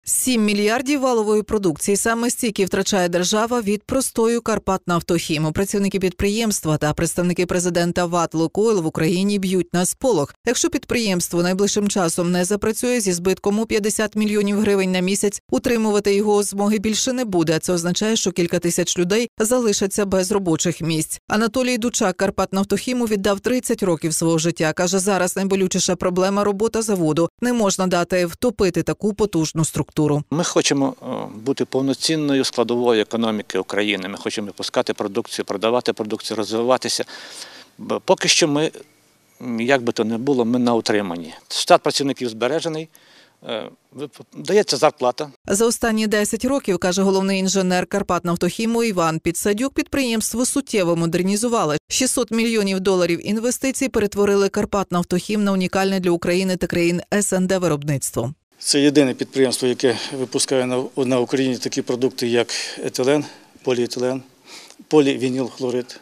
7 мільярдів валової продукції саме стільки втрачає держава від простою «Карпатнафтохіму». Працівники підприємства та представники президента ВАТ «Лукойл» в Україні б'ють на сполох. Якщо підприємство найближчим часом не запрацює зі збитком у 50 мільйонів гривень на місяць, утримувати його змоги більше не буде. Це означає, що кілька тисяч людей залишаться без робочих місць. Анатолій Дучак «Карпатнафтохіму» віддав 30 років свого життя. Каже, зараз найболючіша проблема – робота заводу. Не можна дати втопити таку потужну структуру. Ми хочемо бути повноцінною складовою економіки України. Ми хочемо випускати продукцію, продавати продукцію, розвиватися. Поки що ми, як би то не було, ми на утриманні. Штат працівників збережений, дається зарплата. За останні 10 років, каже головний інженер «Карпатнафтохіму» Іван Підсадюк, підприємство суттєво модернізували. 600 мільйонів доларів інвестицій перетворили «Карпатнафтохім» на унікальне для України та країн СНД виробництво. Це єдине підприємство, яке випускає на Україні такі продукти, як етилен, поліетилен, полівінілхлорид.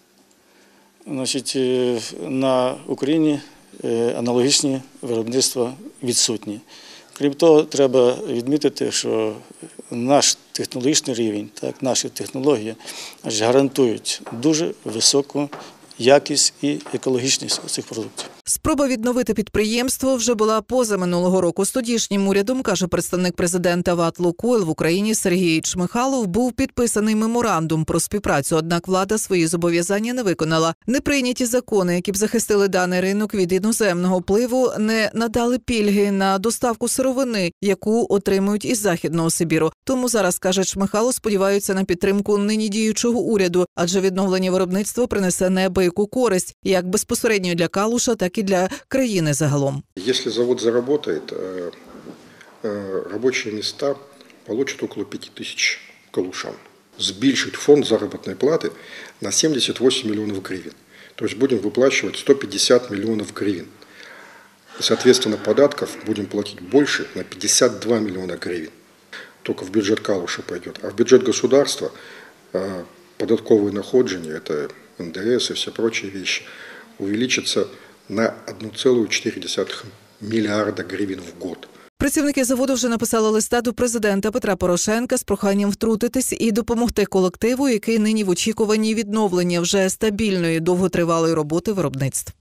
На Україні аналогічні виробництва відсутні. Крім того, треба відмітити, що наш технологічний рівень, наші технології гарантують дуже високу якість і екологічність цих продуктів. Спроба відновити підприємство вже була позаминулого року. З тодішнім урядом, каже представник президента ВАТ «Лукойл» в Україні Сергій Чмихалов, був підписаний меморандум про співпрацю, однак влада свої зобов'язання не виконала. Неприйняті закони, які б захистили даний ринок від іноземного впливу, не надали пільги на доставку сировини, яку отримують із Західного Сибіру. Тому зараз, каже Чмихалов, сподіваються на підтримку нині діючого уряду, адже відновлення виробництва принесе неабияку користь, як безпосередньо для Калуша, так і для країни загалом. Если завод заработает, рабочие места получат около 5000 калушан. Збільшить фонд заработной платы на 78 миллионов гривен. То есть будем выплачивать 150 миллионов гривен. Соответственно, податков будем платить больше на 52 миллиона гривен. Только в бюджет Калуша пойдет. А в бюджет государства податковые находжения, это НДС и все прочие вещи, увеличатся на 1,4 мільярда гривень в год. Працівники заводу вже написали листа до президента Петра Порошенка з проханням втрутитись і допомогти колективу, який нині в очікуванні відновлення вже стабільної, довготривалої роботи виробництв.